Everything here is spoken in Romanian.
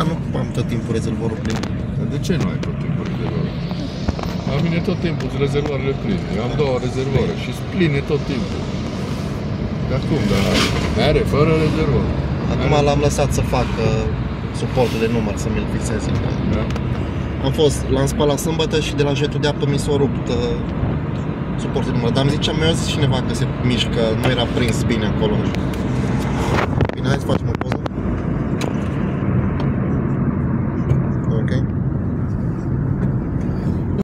nu am tot timpul rezervorul plin. De ce nu ai tot timpul rezervorul? La mine tot timpul sunt rezervoarele pline. Eu am două rezervoare și sunt pline tot timpul. Dar cum, dar are fără rezervor. Acum l-am lăsat să fac suportul de număr, să mi-l fixeze. Da. L-am spălat sâmbătă și de la jetul de apă mi s-a rupt suportul de număr. Dar mi-a zis cineva că se mișcă, nu era prins bine acolo. Bine, hai să facem